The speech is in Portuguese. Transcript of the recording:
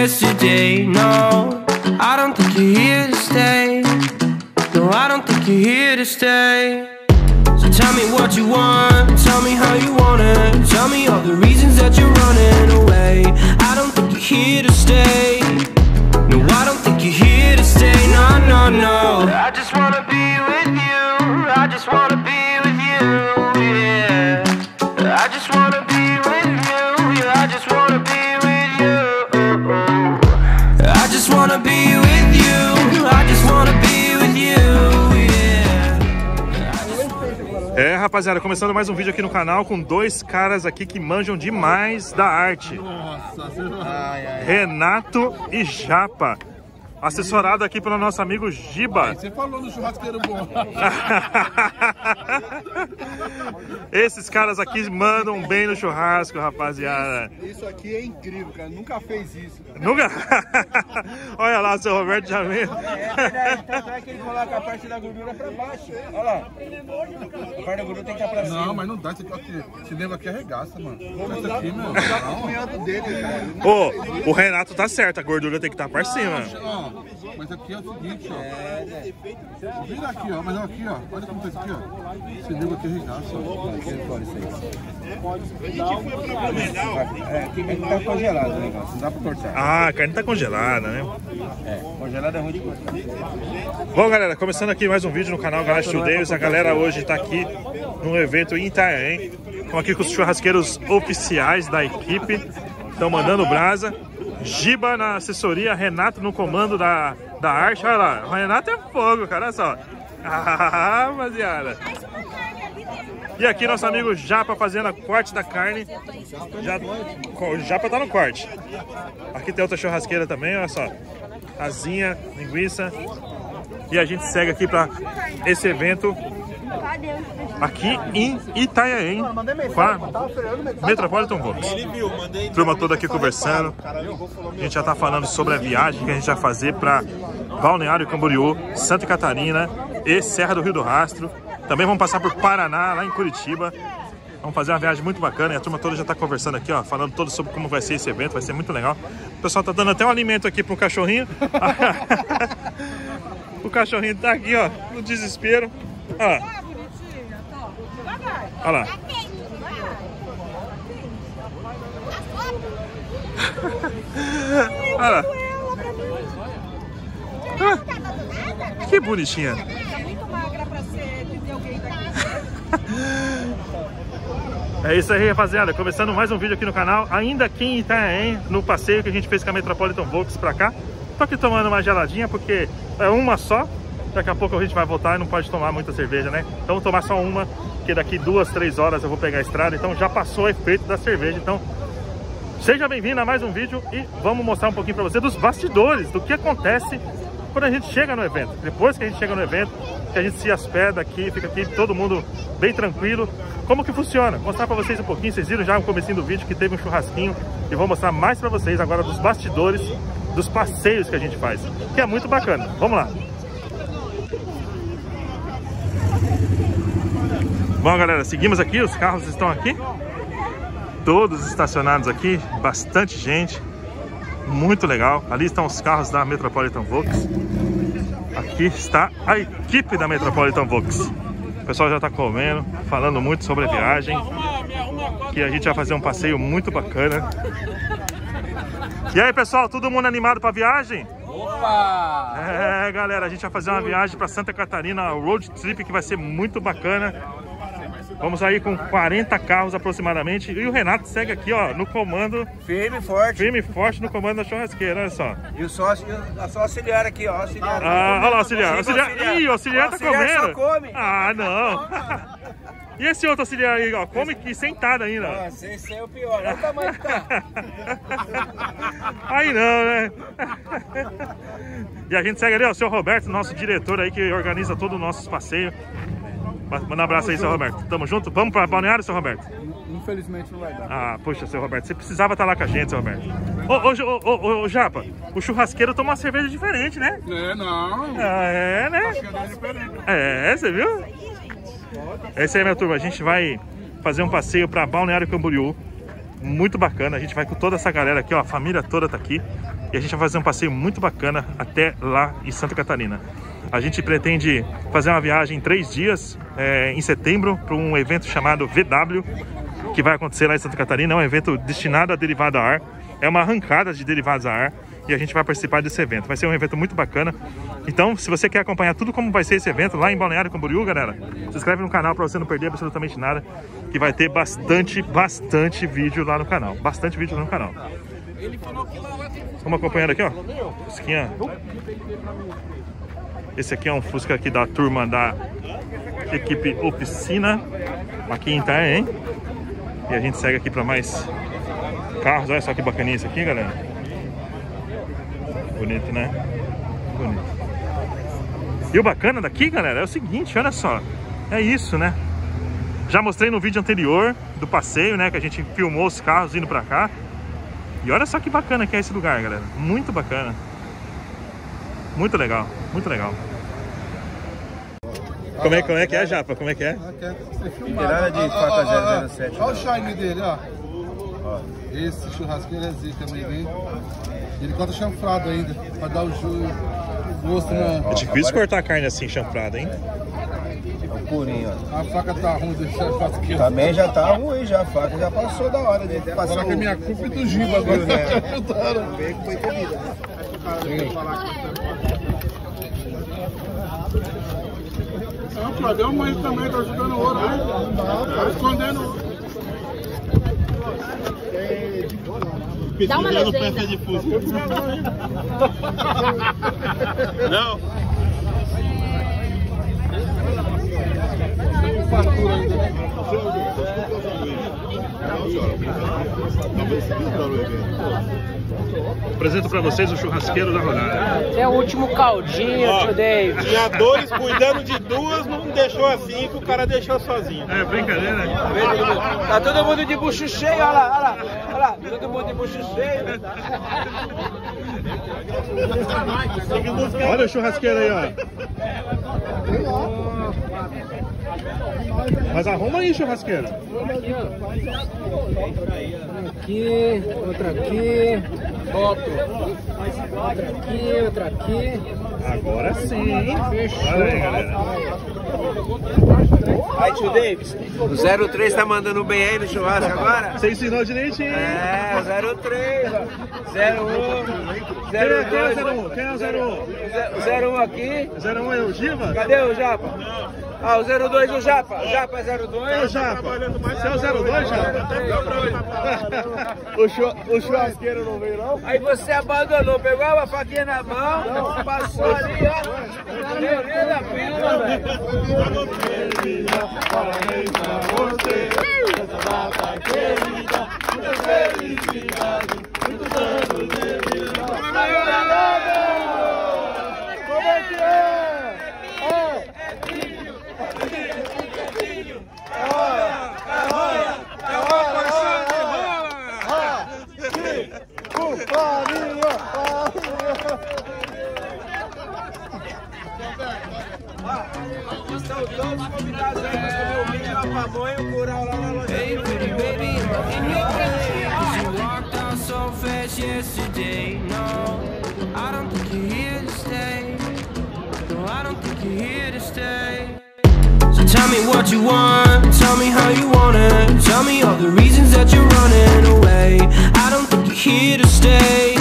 yesterday. No, I don't think you're here to stay. No, I don't think you're here to stay. So tell me what you want, tell me how you want it. Tell me all the reasons that you're running away. I don't think you're here to stay. No, I don't think you're here to stay. No, no, no. I just wanna be with you. I just wanna be with you. Yeah, I just wanna be with you. Yeah, I just wanna be with you. I just wanna be with you. I just wanna be with you. É, rapaziada, começando mais um vídeo aqui no canal com dois caras aqui que manjam demais da arte. Nossa, Renato e Japa. Assessorado aqui pelo nosso amigo Giba. você falou no churrasqueiro bom. Esses caras aqui mandam bem no churrasco, rapaziada. Isso aqui é incrível, cara. Nunca fez isso. Nunca? Olha lá, o seu Roberto já veio. Tanto é que ele coloca a parte da gordura pra baixo. Olha lá. A parte da gordura tem que estar pra cima. Não, mas não dá. Esse nego aqui arregaça, mano. Isso aqui, meu. Dá o cunhado dele, cara. Ô, o Renato tá certo, a gordura tem que estar pra cima. Ó, mas aqui é o seguinte, ó. Vira aqui, ó. Mas aqui, ó. Olha como tá isso aqui, ó. Esse nego aqui arregaça, ó. Aqui tá congelado o negócio, não dá pra cortar. Ah, a carne tá congelada, né? É, congelado é ruim de cortar. Bom, galera, começando aqui mais um vídeo no canal Garage Davis. A galera hoje tá aqui num evento em Itanhaém. Estamos aqui com os churrasqueiros oficiais da equipe. Estão mandando brasa. Giba na assessoria, Renato no comando da arte. Olha lá, o Renato é fogo, cara, olha só. Ah, rapaziada. E aqui nosso amigo Japa fazendo a corte da carne. O Japa tá no corte. Aqui tem outra churrasqueira também, olha só. Asinha, linguiça. E a gente segue aqui para esse evento aqui em Itanhaém, com a Metropolitan Vox. Turma toda aqui conversando. A gente já tá falando sobre a viagem que a gente vai fazer para Balneário Camboriú, Santa Catarina e Serra do Rio do Rastro. Também vamos passar por Paraná, lá em Curitiba. Vamos fazer uma viagem muito bacana e a turma toda já tá conversando aqui, ó, falando todo sobre como vai ser esse evento, vai ser muito legal. O pessoal tá dando até um alimento aqui pro cachorrinho. O cachorrinho tá aqui, ó, no desespero. Ó. Olha lá. Olha lá. Ah, que bonitinha. Tá muito magra pra ser de alguém daqui. É isso aí, rapaziada. Começando mais um vídeo aqui no canal. Ainda aqui em Itanhaém, no passeio que a gente fez com a Metropolitan Vox pra cá. Tô aqui tomando uma geladinha porque é uma só. Daqui a pouco a gente vai voltar e não pode tomar muita cerveja, né? Então vou tomar só uma, porque daqui 2, 3 horas eu vou pegar a estrada. Então já passou o efeito da cerveja. Então seja bem-vindo a mais um vídeo e vamos mostrar um pouquinho pra você dos bastidores, do que acontece quando a gente chega no evento. Depois que a gente chega no evento, que a gente se hospeda aqui, fica aqui todo mundo bem tranquilo. Como que funciona? Vou mostrar pra vocês um pouquinho. Vocês viram já no comecinho do vídeo que teve um churrasquinho. E vou mostrar mais pra vocês agora dos bastidores, dos passeios que a gente faz, que é muito bacana. Vamos lá. Bom, galera, seguimos aqui, os carros estão aqui, todos estacionados aqui, bastante gente, muito legal. Ali estão os carros da Metropolitan Vox, aqui está a equipe da Metropolitan Vox. O pessoal já está comendo, falando muito sobre a viagem, que a gente vai fazer um passeio muito bacana. E aí, pessoal, todo mundo animado para a viagem? Opa! É, galera, a gente vai fazer uma viagem para Santa Catarina, road trip, que vai ser muito bacana. Vamos aí com 40 carros aproximadamente. E o Renato segue aqui, ó, no comando. Firme e forte. Firme e forte no comando da churrasqueira, olha só. E o sócio, só auxiliar aqui, ó. Auxiliar. Ah, olha lá o auxiliar. Ih, o auxiliar tá comendo. Só come. Ah, não. E esse outro auxiliar aí, ó, come aqui sentado ainda. Nossa, esse é o pior. Olha o tamanho que tá. Aí não, né? E a gente segue ali, ó, o seu Roberto, nosso diretor aí, que organiza todos os nossos passeios. Manda um abraço aí, seu Roberto. Tamo junto? Vamos pra Balneário, seu Roberto? Infelizmente não vai dar. Ah, poxa, seu Roberto, você precisava estar lá com a gente, seu Roberto. Ô, Japa, o churrasqueiro toma uma cerveja diferente, né? É, não. Ah, é, né? É, você viu? É isso aí, minha turma. A gente vai fazer um passeio pra Balneário Camboriú. Muito bacana. A gente vai com toda essa galera aqui, ó. A família toda tá aqui. E a gente vai fazer um passeio muito bacana até lá em Santa Catarina. A gente pretende fazer uma viagem em 3 dias, em setembro, para um evento chamado VW, que vai acontecer lá em Santa Catarina. É um evento destinado a derivado a ar. É uma arrancada de derivados a ar e a gente vai participar desse evento. Vai ser um evento muito bacana. Então, se você quer acompanhar tudo como vai ser esse evento lá em Balneário Camboriú, galera, se inscreve no canal para você não perder absolutamente nada, que vai ter bastante vídeo lá no canal. Bastante vídeo lá no canal. Vamos acompanhando aqui, ó. Fusquinha. Esse aqui é um Fusca aqui da turma da equipe Oficina, aqui em Itanhaém. E a gente segue aqui para mais carros. Olha só que bacaninha isso aqui, galera. Bonito, né? Bonito. E o bacana daqui, galera, é o seguinte, olha só. É isso, né? Já mostrei no vídeo anterior do passeio, né? Que a gente filmou os carros indo pra cá. E olha só que bacana que é esse lugar, galera. Muito bacana. Muito legal, muito legal. Como é que é, Japa? Como é que é? Nada de faca 007. Olha o shine dele, ó. Esse churrasqueiro é zica, amigo, hein? Ele corta chanfrado ainda, pra dar o gosto, né? É difícil cortar a carne assim, chanfrada, hein? Purinho, ó. A faca tá ruim desse churrasqueiro. Também já tá ruim, já. A faca já passou da hora de passar. Será que é minha culpa e do Giba agora? Né? Não, Flávio, o mãe também tá ajudando o outro, né? Tá escondendo o outro. Dá uma legenda. Não. Apresento pra vocês o churrasqueiro da rodada. É o último caldinho, tio David. Tinha 2 cuidando de 2, não deixou assim, que o cara deixou sozinho. É brincadeira, né? Tá todo mundo de bucho cheio, olha lá, olha lá. Todo mundo de bucho cheio. Olha o churrasqueiro aí, ó. Mas arruma aí, churrasqueiro. Aqui, outra aqui, outra aqui. Agora sim, hein? Olha aí, galera. Aí, tio Davis, o 03 tá mandando bem aí no churrasco agora? Você ensinou direitinho, hein? É, o 03, ó. 01, 02. Quem é o 01? O 01 aqui. 01 é o Giva? Cadê o Japa? Ah, o 02 o Japa. O Japa é 02. É o Japa. Você é o 02, Japa? O churrasqueiro não veio, não? Aí você abandonou, pegou uma faquinha na mão, passou ali, ó. Deu nem da pila, velho. Parabéns pra você, essa data querida, muita felicidade, muitos anos de vida. Como é que é? Estão todos convidados aí pra comer o milho, a pamonha e o curau lá na loja. Hey, pretty baby, in your eyes. 'Cause you walked out so fast yesterday. No, I don't think you're here to stay. No, I don't think you're here to stay. So tell me what you want, tell me how you want it. Tell me all the reasons that you're running away. I don't think you're here to stay.